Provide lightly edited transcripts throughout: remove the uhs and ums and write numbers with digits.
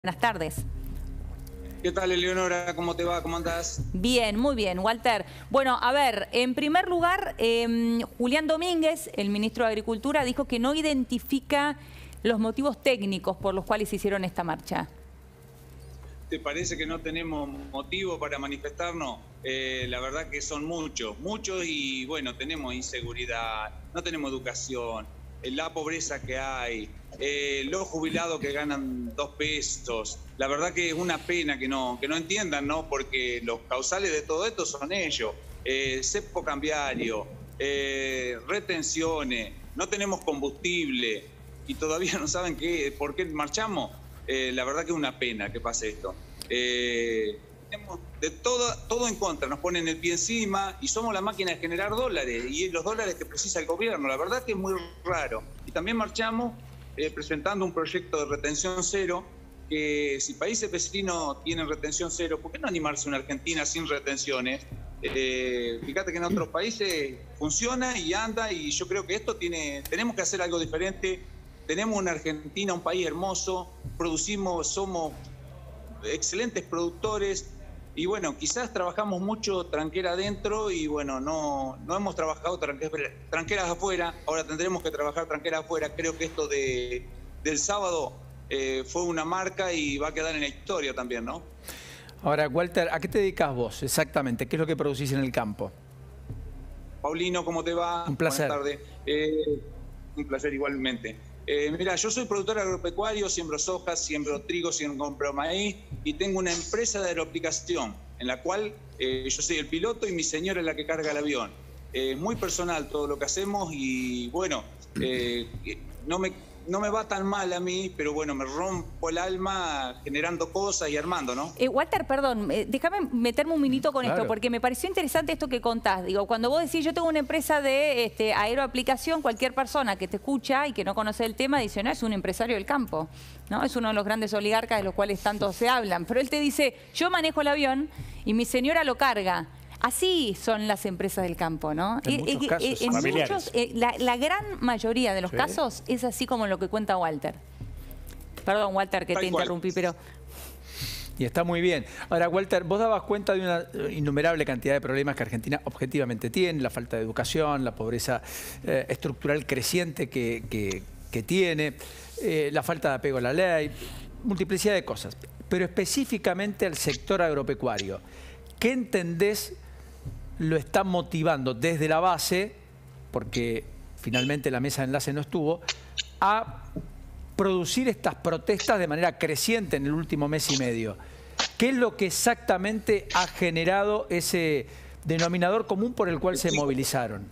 Buenas tardes. ¿Qué tal, Eleonora? ¿Cómo te va? ¿Cómo andás? Bien, muy bien, Walter. Bueno, a ver, en primer lugar, Julián Domínguez, el ministro de Agricultura, dijo que no identifica los motivos técnicos por los cuales hicieron esta marcha. ¿Te parece que no tenemos motivo para manifestarnos? La verdad que son muchos y bueno, tenemos inseguridad, no tenemos educación, la pobreza que hay, los jubilados que ganan 2 pesos. La verdad que es una pena que no entiendan, ¿no? Porque los causales de todo esto son ellos. Cepo cambiario, retenciones, no tenemos combustible y todavía no saben por qué marchamos. La verdad que es una pena que pase esto. Tenemos de todo en contra, nos ponen el pie encima y somos la máquina de generar dólares y los dólares que precisa el gobierno. La verdad que es muy raro. Y también marchamos presentando un proyecto de retención cero, que si países vecinos tienen retención cero, ¿por qué no animarse una Argentina sin retenciones? Fíjate que en otros países funciona y anda, y yo creo que esto tenemos que hacer algo diferente. Tenemos una Argentina, un país hermoso, somos excelentes productores y bueno, quizás trabajamos mucho tranquera adentro y bueno, no hemos trabajado tranqueras afuera, ahora tendremos que trabajar tranqueras afuera. Creo que esto del sábado fue una marca y va a quedar en la historia también, ¿no? Ahora, Walter, ¿a qué te dedicas vos exactamente? ¿Qué es lo que producís en el campo? Paulino, ¿cómo te va? Un placer. Buenas tardes. Un placer igualmente. Mira, yo soy productor agropecuario, siembro soja, siembro trigo, siembro maíz y tengo una empresa de aeroaplicación en la cual yo soy el piloto y mi señora es la que carga el avión. Muy personal todo lo que hacemos y bueno, no me va tan mal a mí, pero bueno, me rompo el alma generando cosas y armando, ¿no? Walter, perdón, déjame meterme un minutito con esto, porque me pareció interesante esto que contás. Digo, cuando vos decís, yo tengo una empresa de aeroaplicación, cualquier persona que te escucha y que no conoce el tema dice, no, es un empresario del campo, ¿no? Es uno de los grandes oligarcas de los cuales tanto se hablan. Pero él te dice, yo manejo el avión y mi señora lo carga. Así son las empresas del campo, ¿no? En muchos casos, la gran mayoría de los casos es así como lo que cuenta Walter. Perdón, Walter, que te interrumpí, pero... Y está muy bien. Ahora, Walter, vos dabas cuenta de una innumerable cantidad de problemas que Argentina objetivamente tiene, la falta de educación, la pobreza estructural creciente que tiene, la falta de apego a la ley, multiplicidad de cosas. Pero específicamente al sector agropecuario, ¿qué entendés lo está motivando desde la base, porque finalmente la mesa de enlace no estuvo, a producir estas protestas de manera creciente en el último mes y medio? ¿Qué es lo que exactamente ha generado ese denominador común por el cual se movilizaron?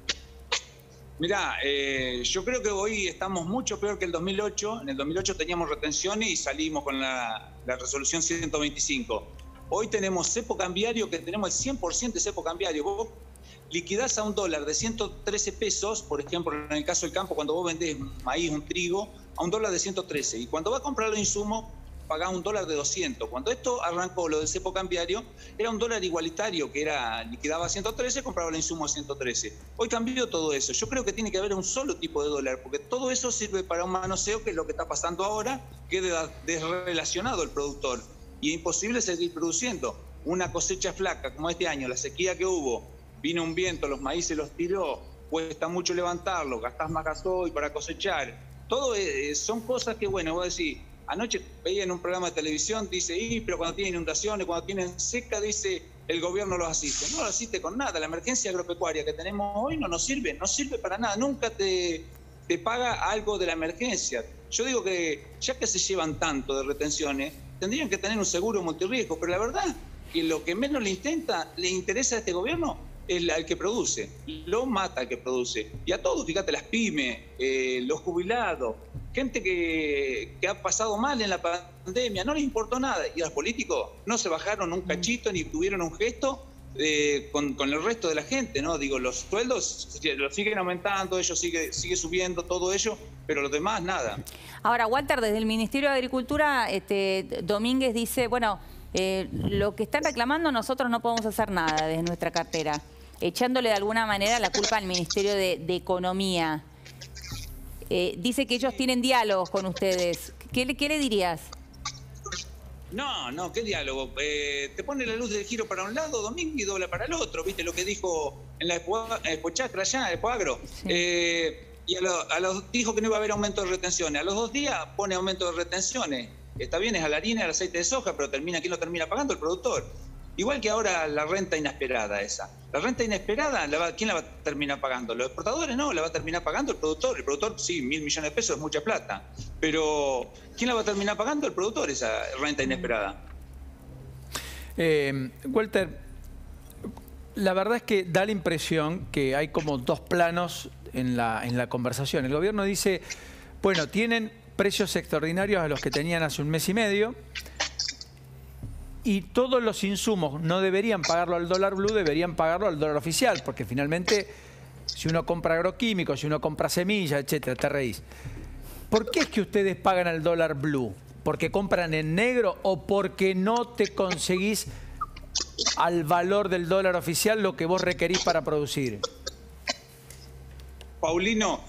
Mirá, yo creo que hoy estamos mucho peor que el 2008. En el 2008 teníamos retenciones y salimos con la resolución 125. Hoy tenemos cepo cambiario, que tenemos el 100% de cepo cambiario. Vos liquidás a un dólar de 113 pesos, por ejemplo, en el caso del campo, cuando vos vendés maíz, un trigo, a un dólar de 113. Y cuando vas a comprar los insumos, pagás un dólar de 200. Cuando esto arrancó, lo del cepo cambiario, era un dólar igualitario, que era liquidaba a 113, compraba el insumo a 113. Hoy cambió todo eso. Yo creo que tiene que haber un solo tipo de dólar, porque todo eso sirve para un manoseo, que es lo que está pasando ahora, queda desrelacionado el productor. Y es imposible seguir produciendo. Una cosecha flaca como este año, la sequía que hubo, vino un viento, los maíces los tiró, cuesta mucho levantarlos, gastás más gasoil para cosechar. Todo son cosas que, bueno, vos decís, anoche veía en un programa de televisión, dice, pero cuando tienen inundaciones, cuando tienen seca, dice, el gobierno los asiste. No lo asiste con nada. La emergencia agropecuaria que tenemos hoy no sirve para nada. Nunca te paga algo de la emergencia. Yo digo que ya que se llevan tanto de retenciones, tendrían que tener un seguro multirriesgo, pero la verdad que lo que menos le interesa a este gobierno es al que produce, lo mata al que produce. Y a todos, fíjate, las pymes, los jubilados, gente que ha pasado mal en la pandemia, no les importó nada. Y a los políticos no se bajaron un cachito ni tuvieron un gesto con el resto de la gente, ¿no? Digo, los sueldos los siguen aumentando, ellos sigue subiendo todo ello, pero los demás nada. Ahora, Walter, desde el Ministerio de Agricultura, Domínguez dice, bueno, lo que están reclamando nosotros no podemos hacer nada desde nuestra cartera, echándole de alguna manera la culpa al Ministerio de Economía. Dice que ellos tienen diálogos con ustedes. ¿Qué le dirías? No, ¿qué diálogo? Te pone la luz del giro para un lado, domingo, y dobla para el otro. ¿Viste lo que dijo en la Expochacra allá, en Expoagro? Sí. Y dijo que no iba a haber aumento de retenciones. A los 2 días pone aumento de retenciones. Está bien, es a la harina y al aceite de soja, pero ¿quién lo termina pagando? El productor. Igual que ahora la renta inesperada esa. La renta inesperada, ¿quién la va a terminar pagando? ¿Los exportadores? No, la va a terminar pagando el productor. El productor, sí, 1.000 millones de pesos es mucha plata. Pero ¿quién la va a terminar pagando? El productor, esa renta inesperada. Walter, la verdad es que da la impresión que hay como dos planos en la conversación. El gobierno dice, bueno, tienen precios extraordinarios a los que tenían hace un mes y medio, y todos los insumos no deberían pagarlo al dólar blue, deberían pagarlo al dólar oficial, porque finalmente si uno compra agroquímicos, si uno compra semillas, etcétera, te reís. ¿Por qué es que ustedes pagan al dólar blue? ¿Porque compran en negro o porque no te conseguís al valor del dólar oficial lo que vos requerís para producir? Paulino,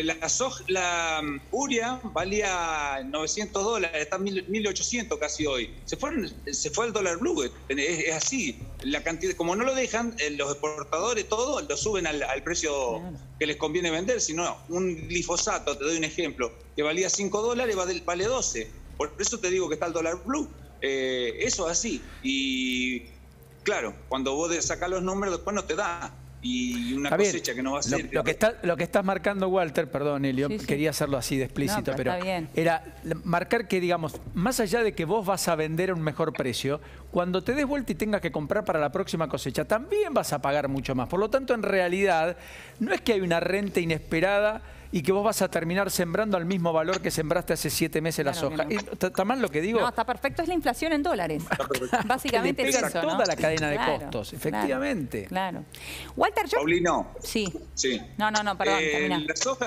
la urea valía $900, está $1.800 casi hoy. Se fue al dólar blue, es así. La cantidad, como no lo dejan, los exportadores todos lo suben al precio que les conviene vender. Si no, un glifosato, te doy un ejemplo, que valía $5, vale 12. Por eso te digo que está el dólar blue. Eso es así. Y claro, cuando vos sacás los números, después no te da. Y una cosecha que no va a ser... Lo que estás marcando, Walter, perdón, Elio, quería hacerlo así de explícito, pero era marcar que, digamos, más allá de que vos vas a vender a un mejor precio, cuando te des vuelta y tengas que comprar para la próxima cosecha, también vas a pagar mucho más. Por lo tanto, en realidad, no es que hay una renta inesperada y que vos vas a terminar sembrando al mismo valor que sembraste hace 7 meses la soja. No. ¿Está mal lo que digo? No, está perfecto, es la inflación en dólares. Básicamente es eso, toda la cadena de costos, efectivamente. Claro. Walter, yo... Paulino. Sí. No, perdón, termina.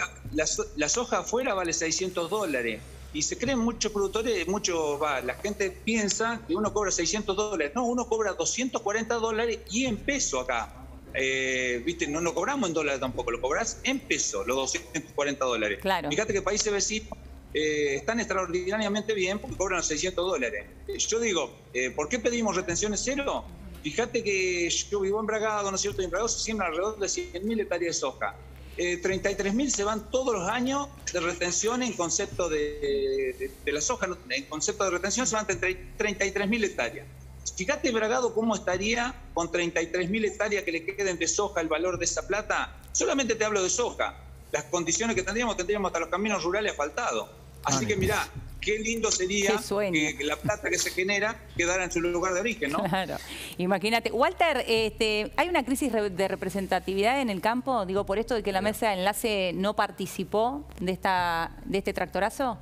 La soja afuera vale $600. Y se creen muchos productores, la gente piensa que uno cobra $600. No, uno cobra $240 y en peso acá. ¿Viste? No cobramos en dólares tampoco, lo cobrás en pesos, los $240. Claro. Fíjate que países vecinos están extraordinariamente bien porque cobran los $600. Yo digo, ¿por qué pedimos retenciones cero? Fíjate que yo vivo en Bragado, ¿no es cierto? En Bragado se siembran alrededor de 100.000 hectáreas de soja. 33.000 se van todos los años de retención en concepto de la soja. En concepto de retención se van 33.000 hectáreas. Fíjate, Bragado, cómo estaría con 33.000 hectáreas que le queden de soja el valor de esa plata. Solamente te hablo de soja. Las condiciones que tendríamos hasta los caminos rurales asfaltados. Así que mirá, qué lindo sería que la plata que se genera quedara en su lugar de origen, ¿no? Claro. Imagínate. Walter, ¿hay una crisis de representatividad en el campo? Digo, por esto de que la mesa de enlace no participó de este tractorazo.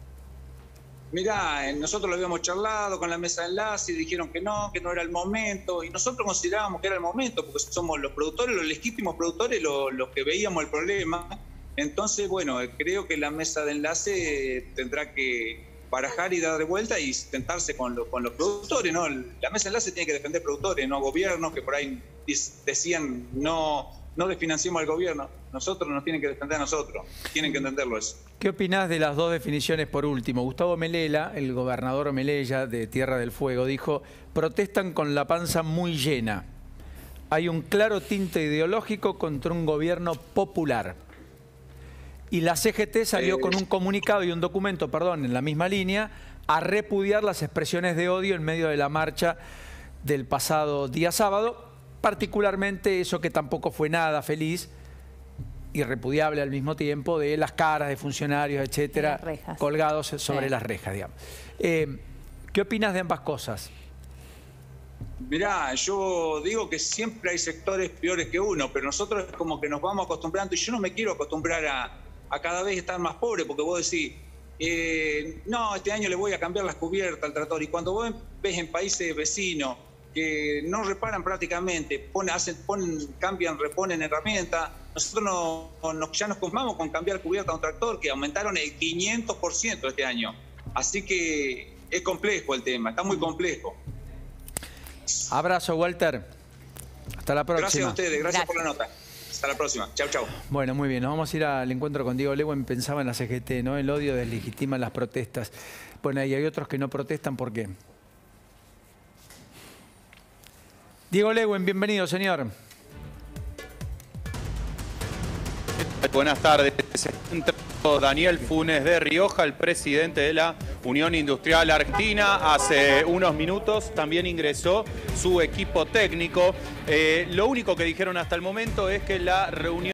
Mirá, nosotros lo habíamos charlado con la mesa de enlace y dijeron que no era el momento. Y nosotros considerábamos que era el momento porque somos los productores, los legítimos productores, los que veíamos el problema. Entonces, bueno, creo que la mesa de enlace tendrá que barajar y dar de vuelta y sentarse con los productores, ¿no? La mesa de enlace tiene que defender productores, no gobiernos que por ahí decían no desfinanciemos al gobierno. Nosotros nos tienen que defender a nosotros. Tienen que entenderlo eso. ¿Qué opinás de las dos definiciones por último? Gustavo Melella, el gobernador Melella de Tierra del Fuego, dijo: protestan con la panza muy llena. Hay un claro tinte ideológico contra un gobierno popular. Y la CGT salió con un comunicado y un documento, en la misma línea, a repudiar las expresiones de odio en medio de la marcha del pasado día sábado, particularmente eso que tampoco fue nada feliz y repudiable al mismo tiempo, de las caras de funcionarios, etcétera, colgados sobre las rejas, digamos. ¿Qué opinas de ambas cosas? Mirá, yo digo que siempre hay sectores peores que uno, pero nosotros es como que nos vamos acostumbrando, y yo no me quiero acostumbrar a cada vez estar más pobre, porque vos decís, no, este año le voy a cambiar las cubiertas al tractor, y cuando vos ves en países vecinos que no reparan prácticamente, reponen herramientas, nosotros ya nos conformamos con cambiar cubierta a un tractor que aumentaron el 500% este año. Así que es complejo el tema, está muy complejo. Abrazo, Walter. Hasta la próxima. Gracias a ustedes, gracias por la nota. Hasta la próxima. Chau, chau. Bueno, muy bien. Nos vamos a ir al encuentro con Diego Lewin. Pensaba en la CGT, ¿no? El odio deslegitima las protestas. Bueno, y hay otros que no protestan, ¿por qué? Diego Lewin, bienvenido, señor. Buenas tardes. Se encuentra Daniel Funes de Rioja, el presidente de la Unión Industrial Argentina. Hace unos minutos también ingresó su equipo técnico. Lo único que dijeron hasta el momento es que la reunión